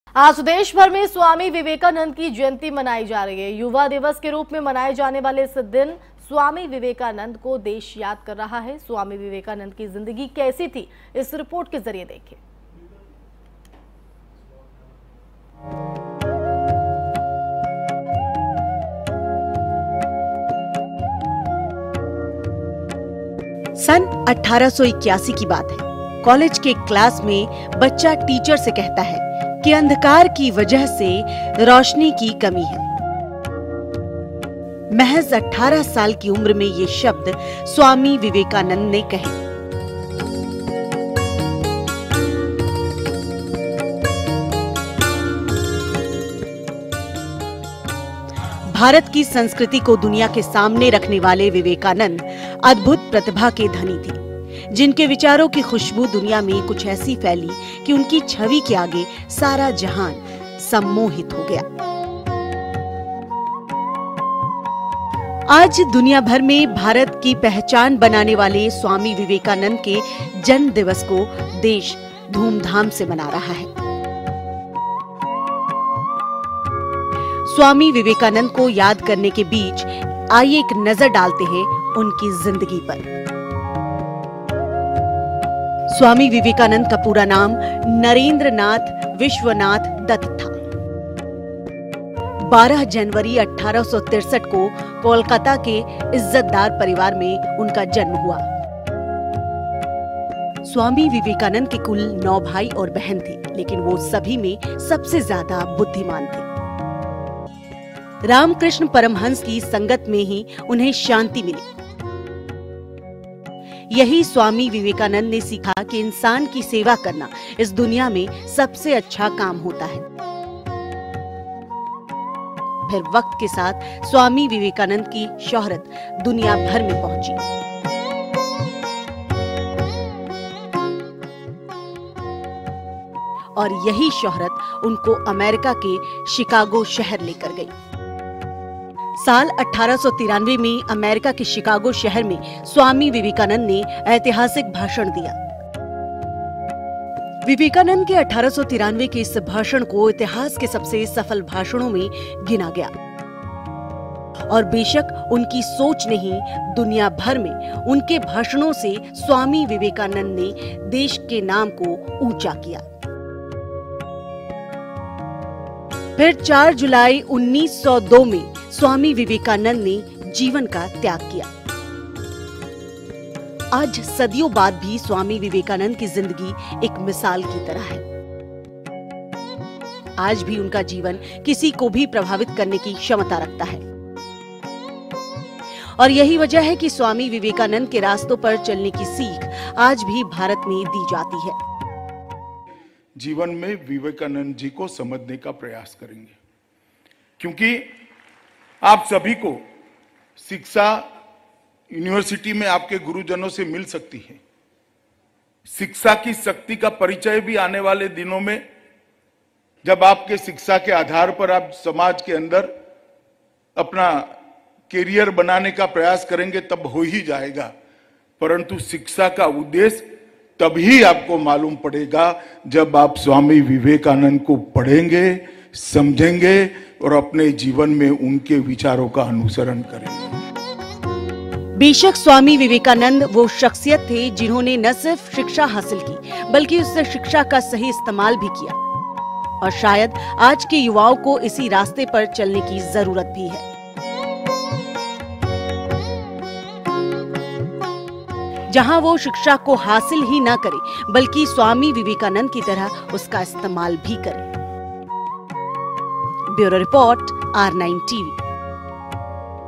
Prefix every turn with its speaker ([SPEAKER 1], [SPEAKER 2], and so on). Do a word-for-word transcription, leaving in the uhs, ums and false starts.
[SPEAKER 1] आज देश भर में स्वामी विवेकानंद की जयंती मनाई जा रही है। युवा दिवस के रूप में मनाए जाने वाले इस दिन स्वामी विवेकानंद को देश याद कर रहा है। स्वामी विवेकानंद की जिंदगी कैसी थी, इस रिपोर्ट के जरिए देखिए।
[SPEAKER 2] सन अठारह सौ इक्यासी की बात है। कॉलेज के क्लास में बच्चा टीचर से कहता है कि अंधकार की वजह से रोशनी की कमी है। महज अठारह साल की उम्र में ये शब्द स्वामी विवेकानंद ने कहे। भारत की संस्कृति को दुनिया के सामने रखने वाले विवेकानंद अद्भुत प्रतिभा के धनी थे, जिनके विचारों की खुशबू दुनिया में कुछ ऐसी फैली कि उनकी छवि के आगे सारा जहान सम्मोहित हो गया। आज दुनिया भर में भारत की पहचान बनाने वाले स्वामी विवेकानंद के जन्म दिवस को देश धूमधाम से मना रहा है। स्वामी विवेकानंद को याद करने के बीच आइए एक नजर डालते हैं उनकी जिंदगी पर। स्वामी विवेकानंद का पूरा नाम नरेंद्रनाथ विश्वनाथ दत्त था। बारह जनवरी अठारह सौ तिरसठ को कोलकाता के इज्जतदार परिवार में उनका जन्म हुआ। स्वामी विवेकानंद के कुल नौ भाई और बहन थे, लेकिन वो सभी में सबसे ज्यादा बुद्धिमान थे। रामकृष्ण परमहंस की संगत में ही उन्हें शांति मिली। यही स्वामी विवेकानंद ने सीखा कि इंसान की सेवा करना इस दुनिया में सबसे अच्छा काम होता है। फिर वक्त के साथ स्वामी विवेकानंद की शोहरत दुनिया भर में पहुंची। और यही शोहरत उनको अमेरिका के शिकागो शहर लेकर गई। साल अठारह सौ तिरानवे में अमेरिका के शिकागो शहर में स्वामी विवेकानंद ने ऐतिहासिक भाषण दिया। विवेकानंद के अठारह सौ तिरानवे के इस भाषण को इतिहास के सबसे सफल भाषणों में गिना गया। और बेशक उनकी सोच ने ही दुनिया भर में उनके भाषणों से स्वामी विवेकानंद ने देश के नाम को ऊंचा किया। फिर चार जुलाई उन्नीस सौ दो में स्वामी विवेकानंद ने जीवन का त्याग किया। आज सदियों बाद भी स्वामी विवेकानंद की जिंदगी एक मिसाल की तरह है। आज भी उनका जीवन किसी को भी प्रभावित करने की क्षमता रखता है। और यही वजह है कि स्वामी विवेकानंद के रास्तों पर चलने की सीख आज भी भारत में दी जाती है।
[SPEAKER 3] जीवन में विवेकानंद जी को समझने का प्रयास करेंगे, क्योंकि आप सभी को शिक्षा यूनिवर्सिटी में आपके गुरुजनों से मिल सकती है। शिक्षा की शक्ति का परिचय भी आने वाले दिनों में, जब आपके शिक्षा के आधार पर आप समाज के अंदर अपना कैरियर बनाने का प्रयास करेंगे, तब हो ही जाएगा। परंतु शिक्षा का उद्देश्य तभी आपको मालूम पड़ेगा जब आप स्वामी विवेकानंद को पढ़ेंगे, समझेंगे और अपने जीवन में उनके विचारों का अनुसरण करेंगे।
[SPEAKER 2] बेशक स्वामी विवेकानंद वो शख्सियत थे जिन्होंने न सिर्फ शिक्षा हासिल की, बल्कि उस शिक्षा का सही इस्तेमाल भी किया। और शायद आज के युवाओं को इसी रास्ते पर चलने की जरूरत भी है। जहां वो शिक्षा को हासिल ही ना करे, बल्कि स्वामी विवेकानंद की तरह उसका इस्तेमाल भी करे। Bureau report, R nine TV.